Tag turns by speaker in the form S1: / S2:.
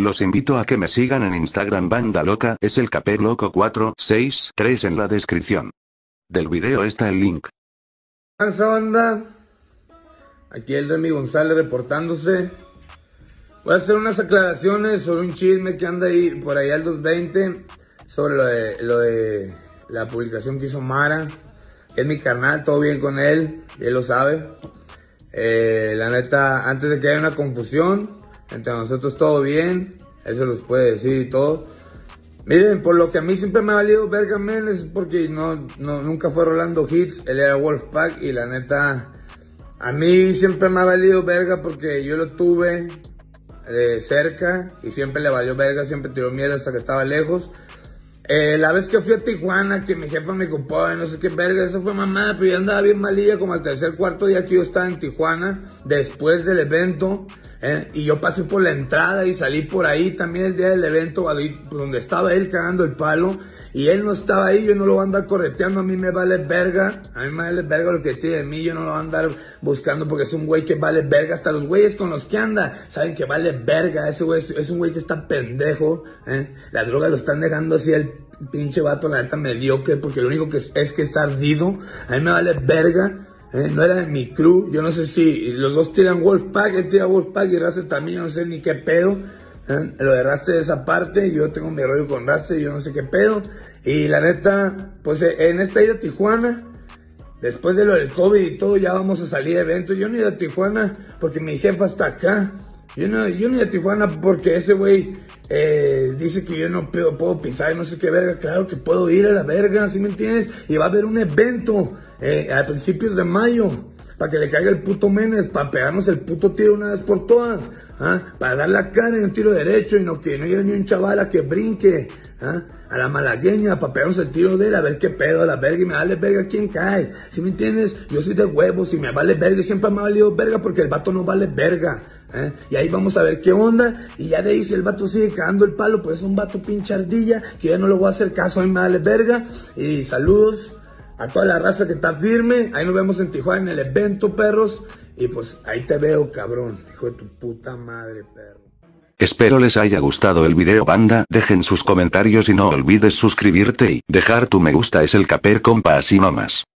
S1: Los invito a que me sigan en Instagram Banda Loca, es el Caper Loco 463 en la descripción del video está el link.
S2: Esa banda, aquí el Remy González reportándose. Voy a hacer unas aclaraciones sobre un chisme que anda ahí por ahí al 220 sobre lo de la publicación que hizo Mara. Es mi carnal, todo bien con él, y él lo sabe. La neta, antes de que haya una confusión, entre nosotros todo bien, él se los puede decir y todo. Miren, por lo que a mí siempre me ha valido verga, men, es porque nunca fue Rolando Hits, él era Wolfpack, y la neta, a mí siempre me ha valido verga porque yo lo tuve cerca y siempre le valió verga, siempre tiró mierda hasta que estaba lejos. La vez que fui a Tijuana, que mi jefa me ocupó y no sé qué verga, eso fue mamada, pero yo andaba bien malilla como al tercer, cuarto día que yo estaba en Tijuana, después del evento, y yo pasé por la entrada y salí por ahí también el día del evento, ahí, donde estaba él cagando el palo, y él no estaba ahí, yo no lo voy a andar correteando, a mí me vale verga, lo que tiene de mí, yo no lo voy a andar buscando porque es un güey que vale verga, hasta los güeyes con los que anda, saben que vale verga, ese güey es un güey que está pendejo, las drogas lo están dejando así el pinche vato, la neta mediocre, porque lo único que es que está ardido, a mí me vale verga. No era de mi crew, yo no sé si los dos tiran Wolfpack, él tira Wolfpack y Raster también, yo no sé ni qué pedo. Lo de Raster de esa parte, yo tengo mi rollo con Raster, yo no sé qué pedo. Y la neta, pues en esta ida a Tijuana, después de lo del COVID y todo, ya vamos a salir de eventos. Yo no he ido a Tijuana porque mi jefa está acá. Yo no he ido a Tijuana porque ese güey dice que yo no puedo pisar y no sé qué verga. Claro que puedo ir a la verga, ¿sí me entiendes? Y va a haber un evento a principios de mayo para que le caiga el puto Menes, para pegarnos el puto tiro una vez por todas, para dar la cara en un tiro derecho y que no lleve ni un chaval a que brinque, a la malagueña, para pegarnos el tiro de él, a ver qué pedo, a la verga, y me vale verga quién cae, ¿sí me entiendes? Yo soy de huevos y me vale verga, siempre me ha valido verga porque el vato no vale verga, y ahí vamos a ver qué onda, y ya de ahí si el vato sigue cagando el palo, pues es un vato pinche ardilla, que ya no le voy a hacer caso, a mí me vale verga, y saludos a toda la raza que está firme. Ahí nos vemos en Tijuana en el evento, perros. Y pues ahí te veo, cabrón. Hijo de tu puta madre, perro.
S1: Espero les haya gustado el video, banda. Dejen sus comentarios y no olvides suscribirte y dejar tu me gusta. Es el Caper, compa, así nomás.